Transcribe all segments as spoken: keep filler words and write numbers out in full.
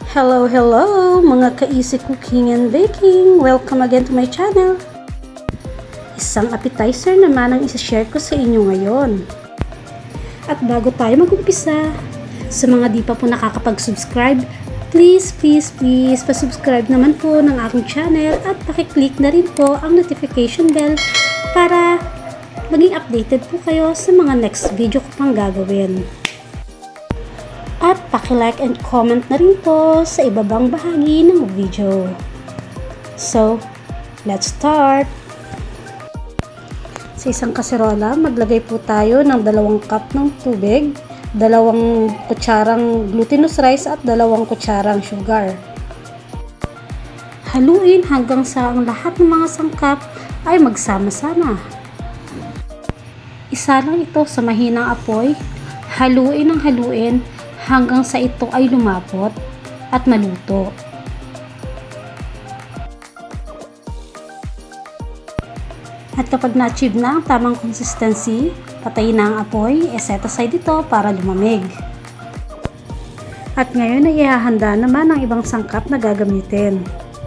Hello, hello mga ka-easy cooking and baking! Welcome again to my channel! Isang appetizer naman ang isa-share ko sa inyo ngayon. At bago tayo mag-umpisa, sa mga di pa po nakakapag-subscribe, please, please, please, pa-subscribe naman po ng aking channel at pakiclick na rin po ang notification bell para maging updated po kayo sa mga next video ko pang gagawin. At paki-like and comment na rin po sa ibabang bahagi ng video. So, let's start! Sa isang kaserola, maglagay po tayo ng dalawang cup ng tubig, dalawang kutsarang glutinous rice at dalawang kutsarang sugar. Haluin hanggang sa ang lahat ng mga sangkap ay magsama-sama. Isa lang ito sa mahinang apoy, haluin ng haluin hanggang sa ito ay lumapot at maluto. At kapag na-achieve na ang tamang consistency, patayin na ang apoy, e-set aside ito para lumamig. At ngayon ay ihahanda naman ang ibang sangkap na gagamitin.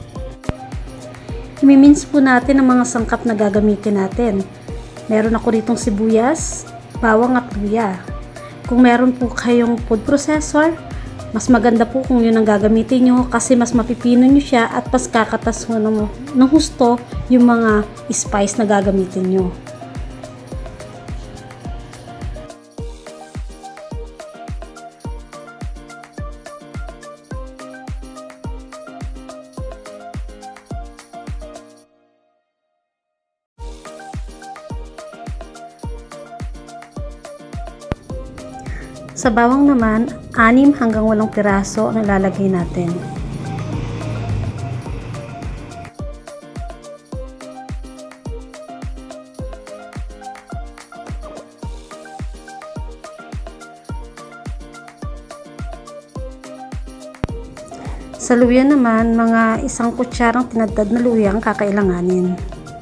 Imimins po natin ang mga sangkap na gagamitin natin. Meron ako ditong sibuyas, bawang at luya. Kung meron po kayong food processor, mas maganda po kung yun ang gagamitin nyo kasi mas mapipino nyo siya at mas kakatas mo ng, ng husto yung mga spice na gagamitin nyo. Sa bawang naman, anim hanggang walong piraso ang ilalagay natin. Sa luya naman, mga isang kutsarang tinadtad na luya ang kakailanganin.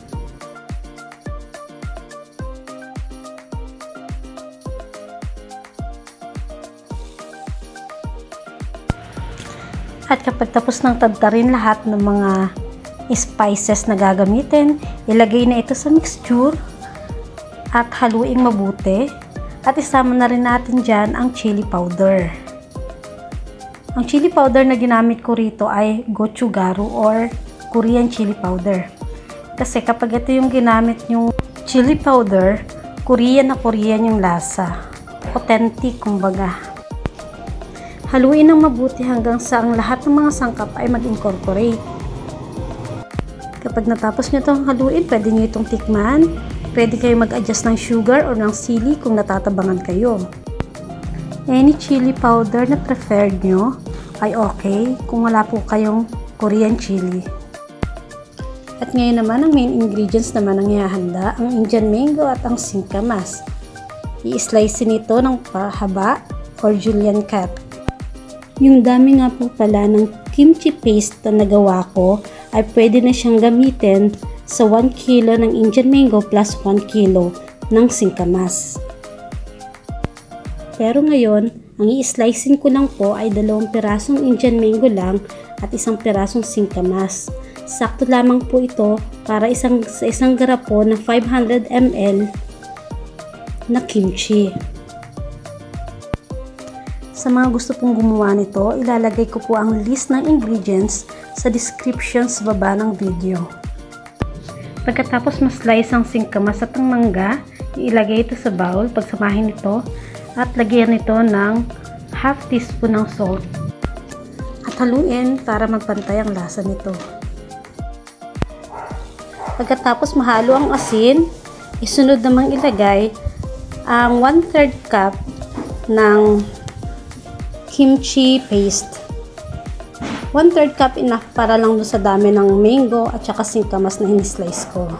At kapag tapos ng tadtarin lahat ng mga spices na gagamitin, ilagay na ito sa mixture at haluing mabuti at isama na rin natin dyan ang chili powder. Ang chili powder na ginamit ko rito ay gochugaru or Korean chili powder. Kasi kapag ito yung ginamit yung chili powder, Korean na Korean yung lasa. Authentic kumbaga. Haluin ng mabuti hanggang sa ang lahat ng mga sangkap ay mag-incorporate. Kapag natapos nyo itong haluin, pwede nyo itong tikman. Pwede kayo mag-adjust ng sugar or ng sili kung natatabangan kayo. Any chili powder na preferred nyo ay okay kung wala po kayong Korean chili. At ngayon naman, ang main ingredients naman ang ihahanda, ang Indian mango at ang singkamas. I-slice nito ng pahaba or julienne cut. Yung dami nga po pala ng kimchi paste na nagawa ko ay pwede na siyang gamitin sa one kilo ng Indian mango plus one kilo ng singkamas. Pero ngayon, ang i-slicing ko lang po ay dalawang pirasong Indian mango lang at isang pirasong singkamas. Sakto lamang po ito para isang, sa isang garapon na five hundred milliliters na kimchi. Sa mga gusto pong gumawa nito, ilalagay ko po ang list ng ingredients sa description sa baba ng video. Pagkatapos mas-slice ang singkamas at ang mangga, ilagay ito sa bowl, pagsamahin ito at lagyan ito ng half teaspoon ng salt. At haluin para magpantay ang lasa nito. Pagkatapos mahalo ang asin, isunod namang ilagay ang one third cup ng kimchi paste. one third cup enough para lang doon sa dami ng mango at saka singkamas na in-slice ko.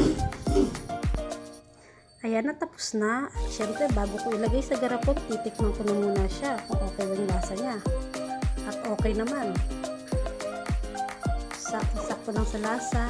Ayan, natapos na. At syempre, bago ko ilagay sa garapon, titikman ko na muna siya kung okay yung lasa niya. At okay naman. Sakto-sakto lang sa lasa.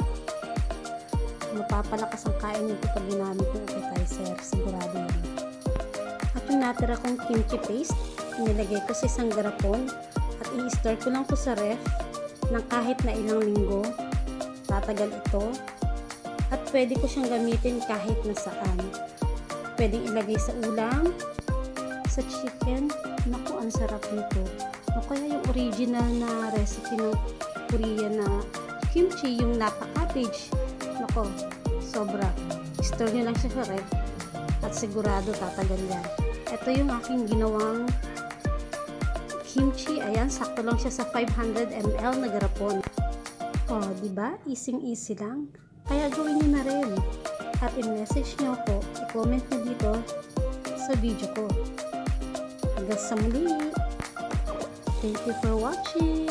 Mapapalakas ang kain nito pag ginamit ng appetizer. Sigurado yun. At yung natira kong kimchi paste, inilagay ko sa isang garapon At i-store ko lang to sa ref ng kahit na ilang linggo. Tatagal ito. At pwede ko siyang gamitin kahit na saan. Pwedeng ilagay sa ulam, sa chicken. Naku, ang sarap nito. O kaya yung original na recipe ng Korean na kimchi, yung napa cabbage. Naku, sobra. Store nyo lang siya sa ref at sigurado tatagal yan. Ito yung aking ginawang kimchi. Ayan, sakto lang siya sa five hundred milliliters na garapon. O, diba? Easy-easy lang. Kaya gawin nyo na rin. At i-message nyo ako, i-comment nyo dito sa video ko. Hanggang sa muli. Thank you for watching.